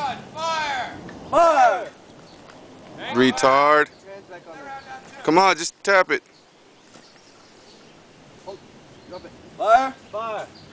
gun, fire! Fire! Retard. Come on, just tap it. Fire! Fire!